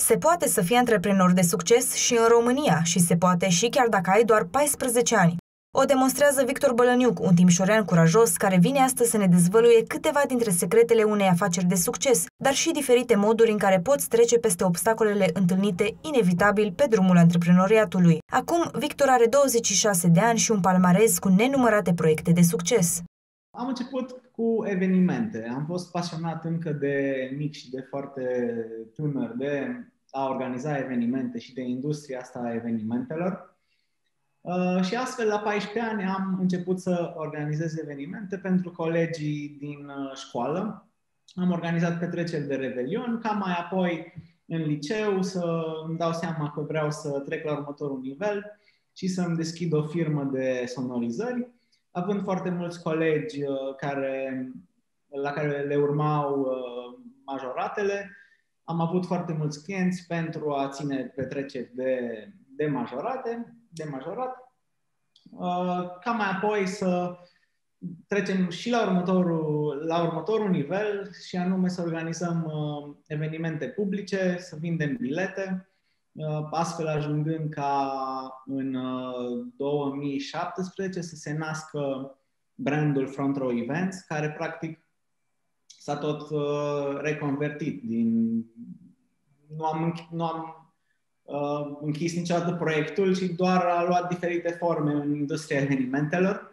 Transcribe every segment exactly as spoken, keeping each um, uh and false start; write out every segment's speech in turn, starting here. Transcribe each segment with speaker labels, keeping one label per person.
Speaker 1: Se poate să fii antreprenor de succes și în România și se poate și chiar dacă ai doar paisprezece ani. O demonstrează Victor Bălăniuc, un timișorean curajos care vine astăzi să ne dezvăluie câteva dintre secretele unei afaceri de succes, dar și diferite moduri în care poți trece peste obstacolele întâlnite inevitabil pe drumul antreprenoriatului. Acum, Victor are douăzeci și șase de ani și un palmarez cu nenumărate proiecte de succes.
Speaker 2: Am început cu evenimente. Am fost pasionat încă de mic și de foarte tânăr de a organiza evenimente și de industria asta a evenimentelor. Uh, și astfel, la paisprezece ani, am început să organizez evenimente pentru colegii din uh, școală. Am organizat petreceri de Revelion, ca mai apoi în liceu să îmi dau seama că vreau să trec la următorul nivel și să îmi deschid o firmă de sonorizări. Având foarte mulți colegi uh, care, la care le urmau uh, majoratele, am avut foarte mulți clienți pentru a ține petreceri de, de majorate, de majorat, uh, ca mai apoi să trecem și la următorul, la următorul nivel și anume să organizăm uh, evenimente publice, să vindem bilete, uh, astfel ajungând ca în uh, două mii șaptesprezece să se nască brandul Front Row Events, care practic s-a tot uh, reconvertit. Din... Nu am, nu am uh, închis niciodată proiectul, ci doar a luat diferite forme în industria evenimentelor.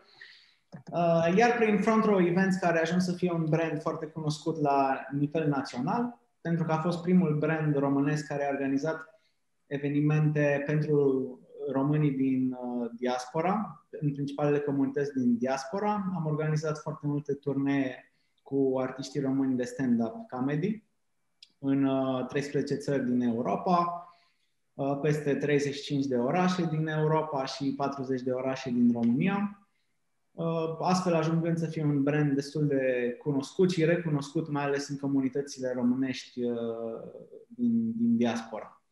Speaker 2: Uh, iar prin Front Row Events, care a ajuns să fie un brand foarte cunoscut la nivel național, pentru că a fost primul brand românesc care a organizat evenimente pentru românii din uh, diaspora, în principalele comunități din diaspora. Am organizat foarte multe turnee cu artiștii români de stand-up comedy în uh, treisprezece țări din Europa, uh, peste treizeci și cinci de orașe din Europa și patruzeci de orașe din România. Uh, astfel ajungând să fie un brand destul de cunoscut și recunoscut, mai ales în comunitățile românești uh, din, din diaspora.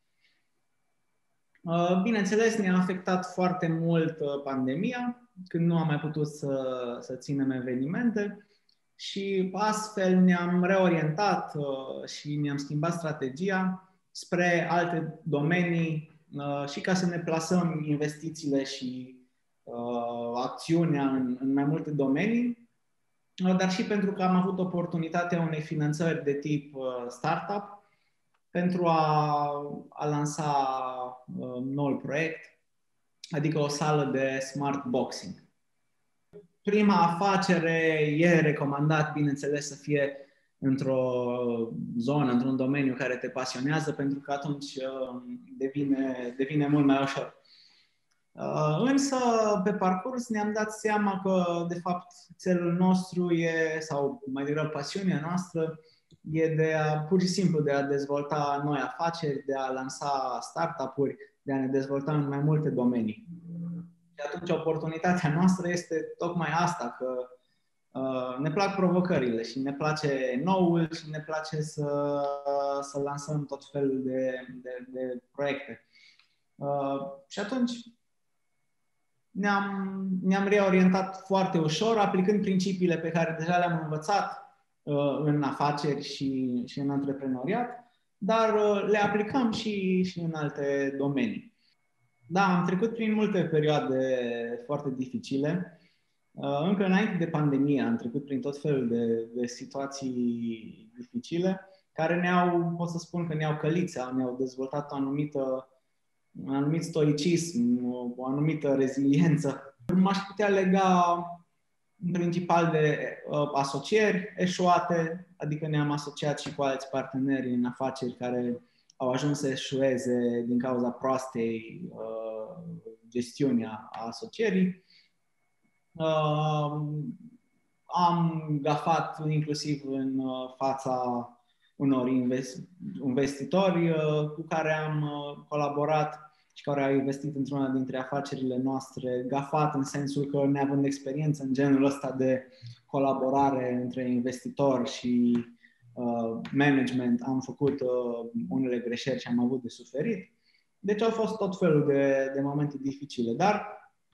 Speaker 2: Uh, bineînțeles, ne-a afectat foarte mult uh, pandemia, când nu am mai putut să, să ținem evenimente. Și astfel ne-am reorientat uh, și ne-am schimbat strategia spre alte domenii uh, și ca să ne plasăm investițiile și uh, acțiunea în, în mai multe domenii, uh, dar și pentru că am avut oportunitatea unei finanțări de tip uh, startup pentru a, a lansa uh, noul proiect, adică o sală de smart boxing. Prima afacere e recomandat, bineînțeles, să fie într-o zonă, într-un domeniu care te pasionează, pentru că atunci devine, devine mult mai ușor. Însă, pe parcurs, ne-am dat seama că, de fapt, țelul nostru e, sau mai degrabă pasiunea noastră, e de a, pur și simplu de a dezvolta noi afaceri, de a lansa startup-uri, de a ne dezvolta în mai multe domenii. Și atunci oportunitatea noastră este tocmai asta, că uh, ne plac provocările și ne place noul și ne place să, să lansăm tot felul de, de, de proiecte. Uh, și atunci ne-am, ne-am reorientat foarte ușor, aplicând principiile pe care deja le-am învățat uh, în afaceri și, și în antreprenoriat, dar uh, le aplicăm și, și în alte domenii. Da, am trecut prin multe perioade foarte dificile. Încă înainte de pandemie am trecut prin tot felul de, de situații dificile care ne-au, pot să spun că ne-au călit, ne-au dezvoltat o anumită, un anumit stoicism, o anumită reziliență. M-aș putea lega în principal de uh, asocieri eșuate, adică ne-am asociat și cu alți parteneri în afaceri care au ajuns să eșueze din cauza proastei uh, gestiuni a asocierii. Uh, am gafat inclusiv în uh, fața unor investitori uh, cu care am uh, colaborat și care au investit într-una dintre afacerile noastre, gafat în sensul că, neavând experiență în genul ăsta de colaborare între investitor și Uh, management, am făcut uh, unele greșeli și am avut de suferit. Deci au fost tot felul de, de momente dificile, dar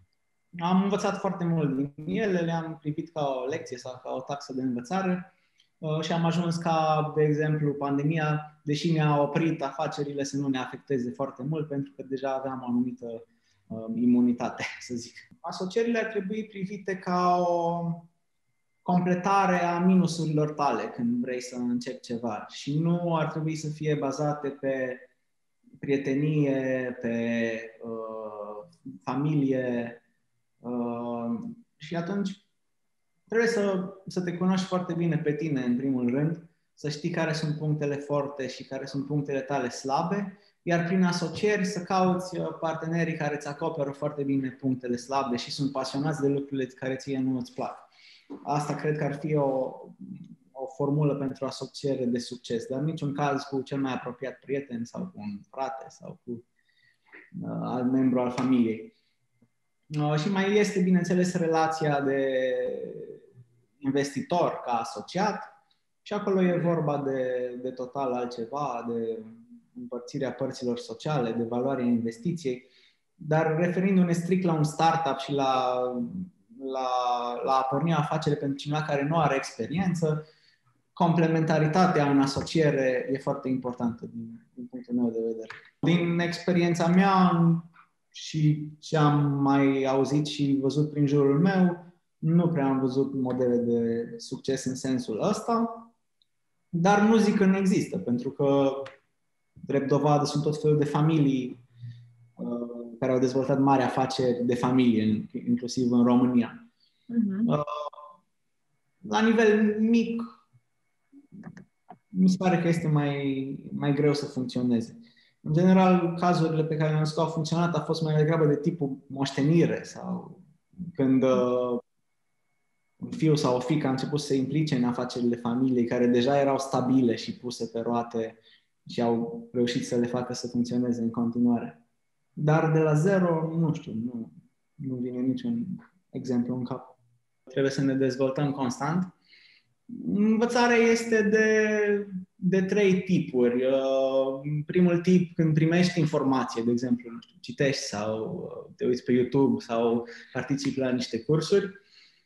Speaker 2: am învățat foarte mult din ele, le-am privit ca o lecție sau ca o taxă de învățare și am ajuns ca, de exemplu, pandemia, deși ne-a oprit afacerile, să nu ne afecteze foarte mult, pentru că deja aveam o anumită uh, imunitate, să zic. Asocierile ar trebui privite ca o completare a minusurilor tale când vrei să începi ceva și nu ar trebui să fie bazate pe prietenie, pe uh, familie uh, și atunci trebuie să, să te cunoști foarte bine pe tine, în primul rând, să știi care sunt punctele forte și care sunt punctele tale slabe, iar prin asocieri să cauți partenerii care îți acoperă foarte bine punctele slabe și sunt pasionați de lucrurile care ție nu îți plac. Asta cred că ar fi o, o formulă pentru asociere de succes, dar în niciun caz cu cel mai apropiat prieten sau cu un frate sau cu uh, alt membru al familiei. Uh, și mai este, bineînțeles, relația de investitor ca asociat și acolo e vorba de, de total altceva, de împărțirea părților sociale, de valoarea investiției, dar referindu-ne strict la un startup și la, la, la a porni afacere pentru cineva care nu are experiență, complementaritatea în asociere e foarte importantă din, din punctul meu de vedere. Din experiența mea și ce am mai auzit și văzut prin jurul meu, nu prea am văzut modele de succes în sensul ăsta, dar nu zic că nu există, pentru că, drept dovadă, sunt tot felul de familii uh, care au dezvoltat mari afaceri de familie, inclusiv în România. Uh-huh. Uh, la nivel mic, mi se pare că este mai, mai greu să funcționeze. În general, cazurile pe care le-am văzut că au funcționat a fost mai degrabă de tipul moștenire sau când uh, un fiu sau o fiică a început să se implice în afacerile familiei care deja erau stabile și puse pe roate și au reușit să le facă să funcționeze în continuare. Dar de la zero, nu știu, nu, nu vine niciun exemplu în cap. Trebuie să ne dezvoltăm constant. Învățarea este de, de trei tipuri. Primul tip, când primești informație, de exemplu, nu știu, citești sau te uiți pe YouTube sau participi la niște cursuri.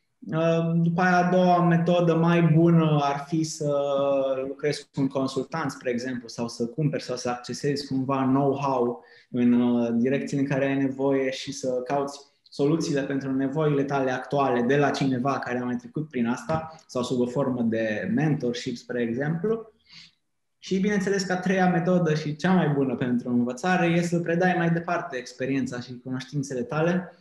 Speaker 2: După aia, a doua metodă mai bună ar fi să lucrezi cu un consultant, spre exemplu, sau să cumperi sau să accesezi cumva know-how în direcțiile în care ai nevoie și să cauți soluțiile pentru nevoile tale actuale de la cineva care a mai trecut prin asta sau sub o formă de mentorship, spre exemplu. Și, bineînțeles, că a treia metodă și cea mai bună pentru învățare este să predai mai departe experiența și cunoștințele tale.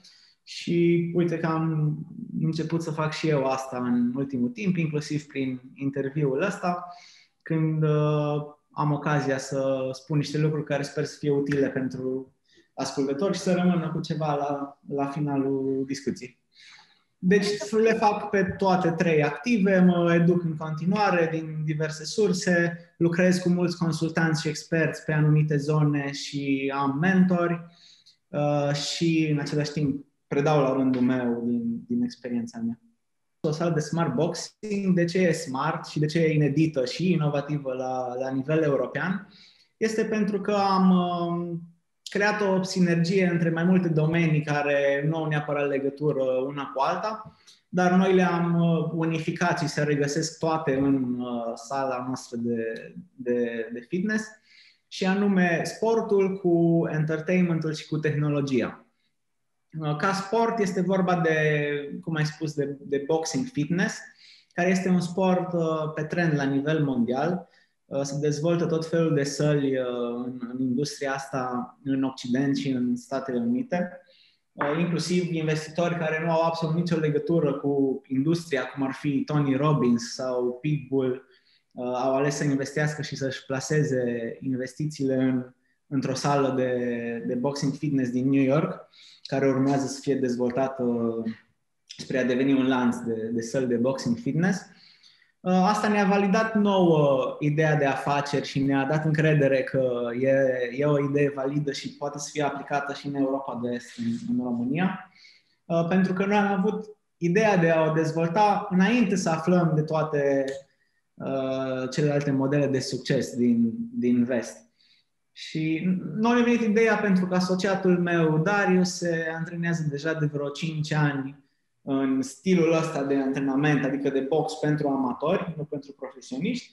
Speaker 2: Și uite că am început să fac și eu asta în ultimul timp, inclusiv prin interviul ăsta, când uh, am ocazia să spun niște lucruri care sper să fie utile pentru ascultători și să rămână cu ceva la, la finalul discuției. Deci le fac pe toate trei active, mă educ în continuare din diverse surse, lucrez cu mulți consultanți și experți pe anumite zone și am mentori uh, și în același timp predau la rândul meu din, din experiența mea. O sală de smart boxing, de ce e smart și de ce e inedită și inovativă la, la nivel european, este pentru că am uh, creat o sinergie între mai multe domenii care nu au neapărat legătură una cu alta, dar noi le-am uh, unificat și se regăsesc toate în uh, sala noastră de, de, de fitness, și anume sportul cu entertainmentul și cu tehnologia. Ca sport este vorba de, cum ai spus, de, de boxing fitness, care este un sport uh, pe trend la nivel mondial. Uh, se dezvoltă tot felul de săli uh, în, în industria asta în Occident și în Statele Unite, uh, inclusiv investitori care nu au absolut nicio legătură cu industria, cum ar fi Tony Robbins sau Pitbull, uh, au ales să investească și să-și plaseze investițiile în într-o sală de, de boxing fitness din New York, care urmează să fie dezvoltată spre a deveni un lanț de, de săli de boxing fitness. Asta ne-a validat nouă ideea de afaceri și ne-a dat încredere că e, e o idee validă și poate să fie aplicată și în Europa de Est, în, în România, pentru că noi am avut ideea de a o dezvolta înainte să aflăm de toate uh, celelalte modele de succes din, din vest. Și nu a venit ideea pentru că asociatul meu, Darius, se antrenează deja de vreo cinci ani în stilul ăsta de antrenament, adică de box pentru amatori, nu pentru profesioniști.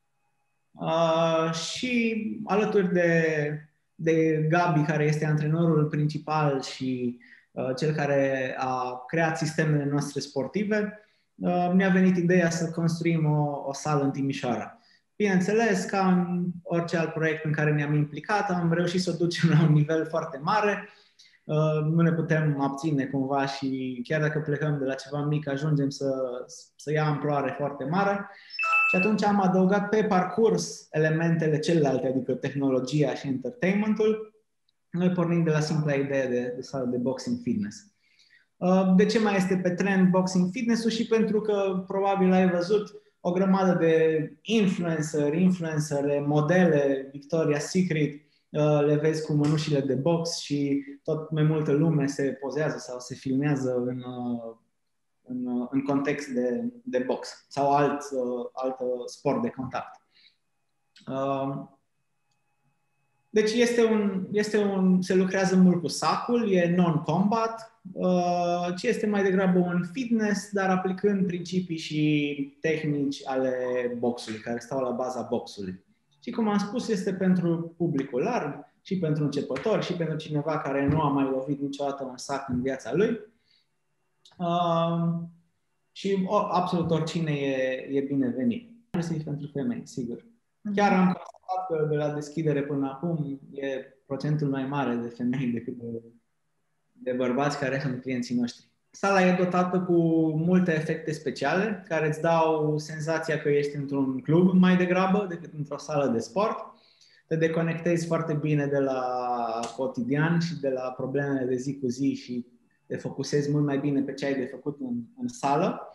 Speaker 2: Uh, și alături de, de Gabi, care este antrenorul principal și uh, cel care a creat sistemele noastre sportive, uh, mi-a venit ideea să construim o, o sală în Timișoara. Bineînțeles, ca în orice alt proiect în care ne-am implicat, am reușit să o ducem la un nivel foarte mare. Uh, nu ne putem abține cumva și chiar dacă plecăm de la ceva mic, ajungem să, să ia amploare foarte mare. Și atunci am adăugat pe parcurs elementele celelalte, adică tehnologia și entertainmentul, noi pornind de la simpla idee de, de sală de boxing fitness. De ce mai este pe trend boxing fitness-ul? Și pentru că probabil ai văzut o grămadă de influenceri, influencere, modele, Victoria's Secret, le vezi cu mănușile de box și tot mai multă lume se pozează sau se filmează în În, în context de, de box sau alt, uh, alt sport de contact. Uh, deci este un, este un, se lucrează mult cu sacul, e non-combat, uh, ci este mai degrabă un fitness, dar aplicând principii și tehnici ale boxului, care stau la baza boxului. Și cum am spus, este pentru publicul larg, și pentru începători, și pentru cineva care nu a mai lovit niciodată un sac în viața lui. Uh, și o, absolut oricine e, e binevenit. Inclusiv pentru femei, sigur. Chiar am constatat că de la deschidere până acum e procentul mai mare de femei decât de, de bărbați care sunt clienții noștri. Sala e dotată cu multe efecte speciale care îți dau senzația că ești într-un club mai degrabă decât într-o sală de sport. Te deconectezi foarte bine de la cotidian și de la problemele de zi cu zi și te focusezi mult mai bine pe ce ai de făcut în, în sală.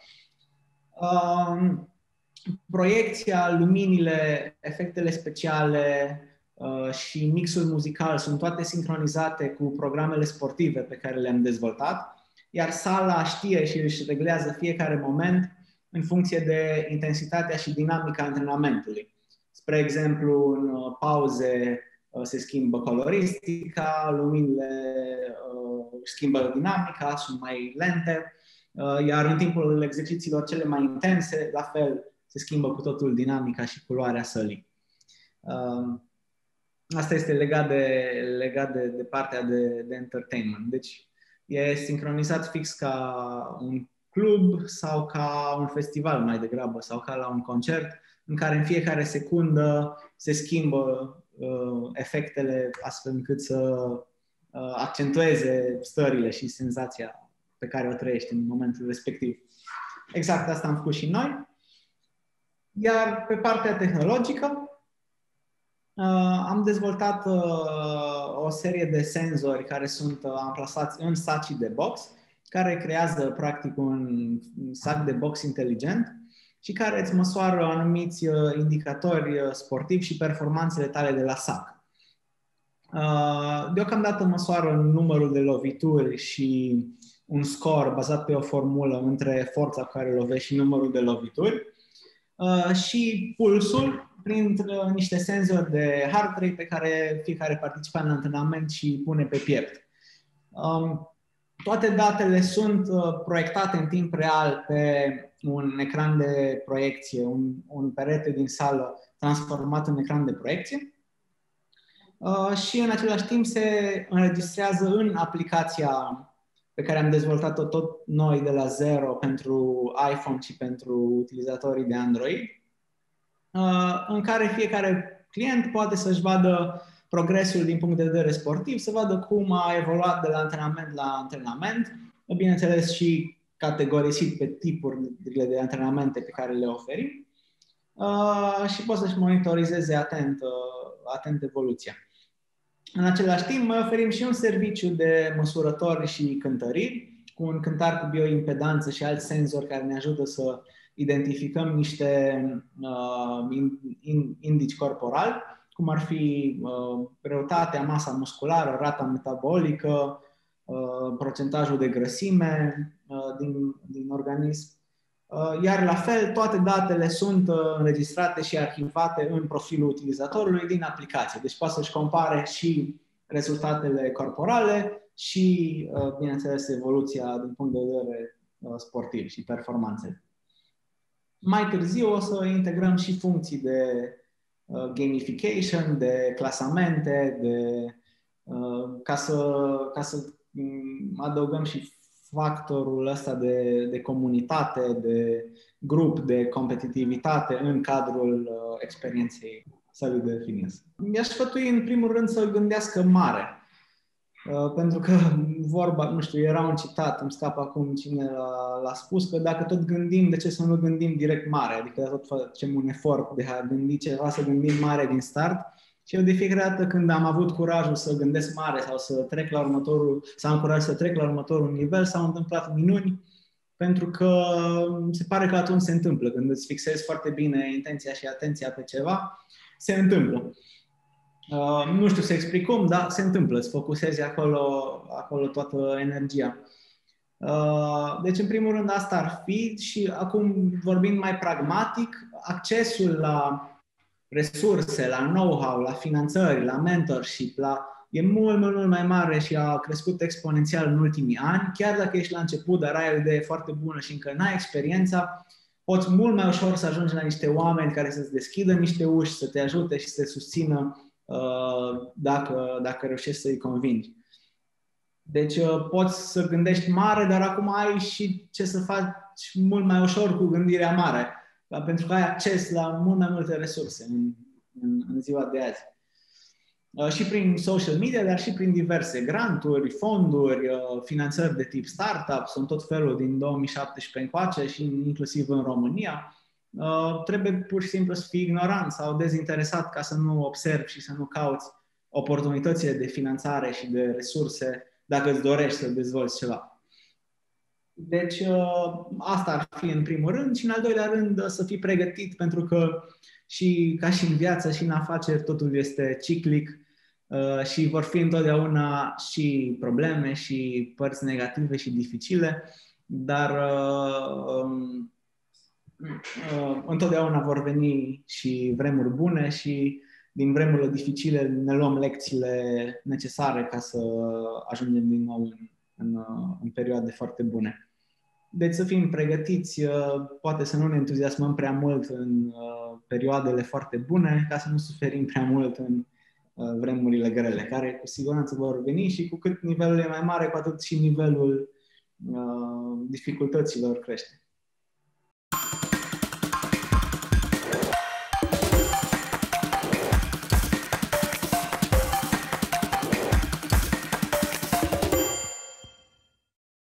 Speaker 2: Uh, proiecția, luminile, efectele speciale uh, și mixul muzical sunt toate sincronizate cu programele sportive pe care le-am dezvoltat, iar sala știe și își reglează fiecare moment în funcție de intensitatea și dinamica antrenamentului. Spre exemplu, în pauze se schimbă coloristica, luminile uh, schimbă dinamica, sunt mai lente, uh, iar în timpul exercițiilor cele mai intense, la fel, se schimbă cu totul dinamica și culoarea sălii. Uh, asta este legat de, legat de, de partea de, de entertainment. Deci e sincronizat fix ca un club sau ca un festival mai degrabă, sau ca la un concert, în care în fiecare secundă se schimbă uh, efectele astfel încât să uh, accentueze stările și senzația pe care o trăiești în momentul respectiv. Exact asta am făcut și noi. Iar pe partea tehnologică uh, am dezvoltat uh, o serie de senzori care sunt uh, amplasați în sacii de box, care creează practic un sac de box inteligent și care îți măsoară anumiți uh, indicatori uh, sportivi și performanțele tale de la sac. Uh, deocamdată măsoară numărul de lovituri și un scor bazat pe o formulă între forța cu care lovești și numărul de lovituri uh, și pulsul prin uh, niște senzori de heart rate pe care fiecare participant în antrenament și pune pe piept. Um, Toate datele sunt uh, proiectate în timp real pe un ecran de proiecție, un, un perete din sală transformat în ecran de proiecție uh, și în același timp se înregistrează în aplicația pe care am dezvoltat-o tot noi de la zero pentru iPhone și pentru utilizatorii de Android, uh, în care fiecare client poate să-și vadă progresul din punct de vedere sportiv, să vadă cum a evoluat de la antrenament la antrenament, bineînțeles și categorisit pe tipurile de antrenamente pe care le oferim uh, și poate să-și monitorizeze atent, uh, atent evoluția. În același timp, mai oferim și un serviciu de măsurători și cântăriri, cu un cântar cu bioimpedanță și alți senzori care ne ajută să identificăm niște uh, indici corporali, cum ar fi uh, greutatea, masa musculară, rata metabolică, uh, procentajul de grăsime uh, din, din organism. Uh, iar la fel, toate datele sunt uh, înregistrate și arhivate în profilul utilizatorului din aplicație. Deci poate să-și compare și rezultatele corporale și, uh, bineînțeles, evoluția din punct de vedere sportiv și performanțe. Mai târziu o să integrăm și funcții de gamification, de clasamente, de, ca, să, ca să adăugăm și factorul ăsta de, de comunitate, de grup, de competitivitate în cadrul uh, experienței sălii de fitness. Mi-aș sfătui în primul rând să gândească mare. Uh, pentru că vorba, nu știu, era un citat, îmi scapă acum cine l-a, l-a spus, că dacă tot gândim, de ce să nu gândim direct mare? Adică tot facem un efort de a gândi ceva, să gândim mare din start. Și eu de fiecare dată când am avut curajul să gândesc mare sau să trec la următorul, să am curaj să trec la următorul nivel, s-au întâmplat minuni, pentru că se pare că atunci se întâmplă. Când îți fixezi foarte bine intenția și atenția pe ceva, se întâmplă. Uh, nu știu să explic cum, dar se întâmplă. Îți focusezi acolo, acolo toată energia. Uh, deci, în primul rând, asta ar fi. Și acum, vorbind mai pragmatic, accesul la resurse, la know-how, la finanțări, la mentorship, la... e mult, mult, mult mai mare și a crescut exponențial în ultimii ani. Chiar dacă ești la început, dar ai o idee foarte bună și încă n-ai experiența, poți mult mai ușor să ajungi la niște oameni care să-ți deschidă niște uși, să te ajute și să te susțină uh, dacă, dacă reușești să-i convingi. Deci uh, poți să gândești mare, dar acum ai și ce să faci mult mai ușor cu gândirea mare. Pentru că ai acces la mult mai multe resurse în, în, în ziua de azi. Uh, și prin social media, dar și prin diverse granturi, fonduri, uh, finanțări de tip startup, sunt tot felul din două mii șaptesprezece încoace și inclusiv în România. Uh, trebuie pur și simplu să fii ignorant sau dezinteresat ca să nu observi și să nu cauți oportunitățile de finanțare și de resurse dacă îți dorești să dezvolți ceva. Deci asta ar fi în primul rând și în al doilea rând să fii pregătit, pentru că și ca și în viață și în afaceri totul este ciclic și vor fi întotdeauna și probleme și părți negative și dificile, dar întotdeauna vor veni și vremuri bune și din vremurile dificile ne luăm lecțiile necesare ca să ajungem din nou în, în, în perioade foarte bune. Deci să fim pregătiți, poate să nu ne entuziasmăm prea mult în perioadele foarte bune, ca să nu suferim prea mult în vremurile grele, care cu siguranță vor veni și cu cât nivelul e mai mare, cu atât și nivelul dificultăților crește.